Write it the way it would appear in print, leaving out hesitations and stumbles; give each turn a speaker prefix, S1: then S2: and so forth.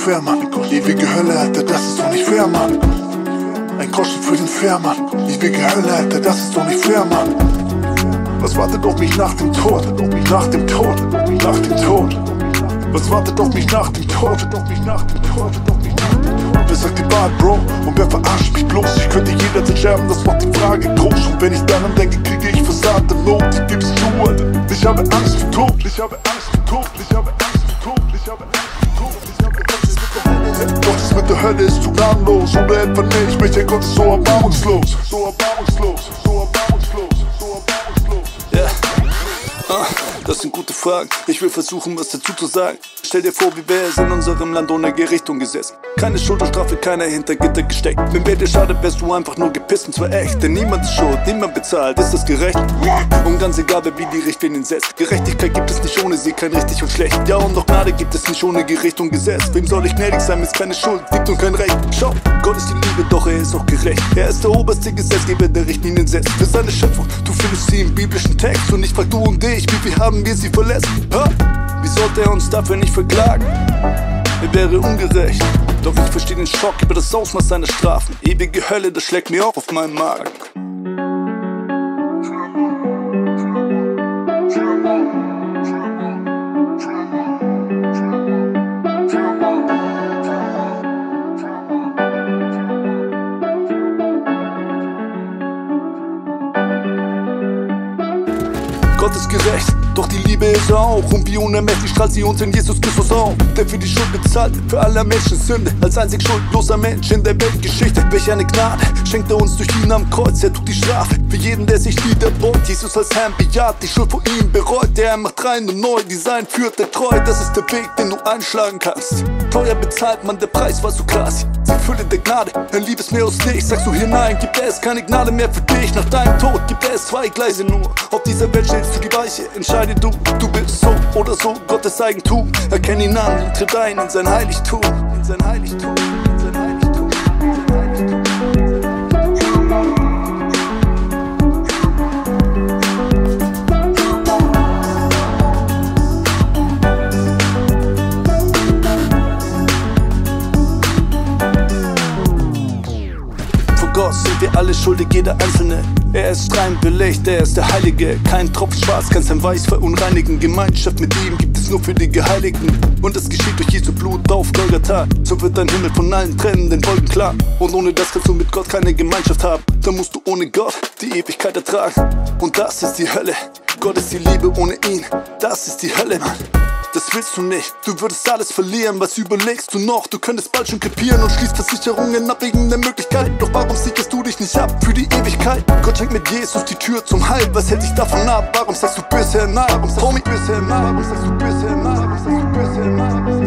S1: schwer, Mann. Ewige Hölle, Alter, das ist doch nicht fair, Mann. Ein Groschen für den Fährmann. Ewige Hölle, Alter, das ist doch nicht fair, Mann. Was wartet auf mich nach dem Tod? Nach dem Tod, nach dem Tod. Was wartet auf mich nach dem Tod? Wer sagt die Wahrheit, Bro? Und wer verarscht mich bloß? Ich könnte jederzeit sterben, das macht die Frage groß. Und wenn ich daran denke, kriege ich versagte Not. Ich geb's zu, Alter. Ich habe Angst vor Tod. Ich habe Angst vor Tod. Ich habe Angst vor Tod. Ich habe Angst vor Tod. Ich habe Angst vor Tod. Doch das mit der Hölle ist zu gnadenlos. Oder etwa nicht, welcher Gott ist so erbarmungslos. So erbarmungslos, so erbarmungslos, so erbarmungslos.
S2: Ja, das sind gute Fragen. Ich will versuchen, was dazu zu sagen. Stell dir vor, wie wäre es in unserem Land ohne Gerichtung gesessen. Keine Schulterstrafe, keiner hinter Gitter gesteckt. Wenn wer dir schadet, wärst du einfach nur gepisst und zwar echt. Denn niemand ist schuld, niemand bezahlt, ist das gerecht? Und ganz egal, wer wie die Richtlinien setzt. Gerechtigkeit gibt es nicht ohne sie, kein richtig und schlecht. Ja, und auch Gnade gibt es nicht ohne Gericht und Gesetz. Wem soll ich gnädig sein, wenn's keine Schuld gibt und kein Recht? Schau, Gott ist die Liebe, doch er ist auch gerecht. Er ist der oberste Gesetzgeber, der Richtlinien setzt für seine Schöpfung. Du findest sie im biblischen Text und ich frag du und dich, wie viel haben wir sie verletzt? Ha? Wie sollte er uns dafür nicht verklagen? Er wäre ungerecht. Doch ich verstehe den Schock über das Ausmaß seiner Strafen. Ewige Hölle, das schlägt mir auch auf meinen Magen. Gott ist gerecht, doch die Liebe ist er auch. Und wie unermesslich strahlt sie uns in Jesus Christus auf. Der für die Schuld bezahlt, für aller Menschen Sünde. Als einzig schuldloser Mensch in der Weltgeschichte. Welch eine Gnade schenkt er uns durch ihn am Kreuz. Er tut die Strafe für jeden, der sich niederbeugt. Jesus als Herrn bejaht, die Schuld vor ihm bereut. Er macht rein und neu, Design führt er treu. Das ist der Weg, den du einschlagen kannst. Teuer bezahlt man, der Preis war so krass. Die Fülle der Gnade, ein Liebesmeer aus Licht. Sagst du hinein, gibt es keine Gnade mehr für dich. Nach deinem Tod gibt es zwei Gleise nur. Auf dieser Welt stehst du die Weiche, entscheide du. Du bist so oder so Gottes Eigentum. Erkenn ihn an und tritt ein in sein Heiligtum. In sein Heiligtum, in sein Heiligtum, in sein Heiligtum. Gott sind wir alle schuldig, jeder Einzelne. Er ist rein belegt, er ist der Heilige. Kein Tropfen Schwarz kann sein Weiß verunreinigen. Gemeinschaft mit ihm gibt es nur für die Geheiligten. Und es geschieht durch Jesu Blut auf Golgatha. So wird dein Himmel von allen trennen, den Wolken klar. Und ohne das kannst du mit Gott keine Gemeinschaft haben. Dann musst du ohne Gott die Ewigkeit ertragen. Und das ist die Hölle. Gott ist die Liebe, ohne ihn, das ist die Hölle, Mann. Das willst du nicht, du würdest alles verlieren. Was überlegst du noch? Du könntest bald schon krepieren und schließt Versicherungen ab wegen der Möglichkeit. Doch warum sicherst du dich nicht ab für die Ewigkeit? Gott schenkt mit Jesus die Tür zum Heil. Was hält dich davon ab? Warum sagst du bisher nein? Warum sagst du bisher nein? Warum sagst du bisher nein? Warum sagst du bisher nein?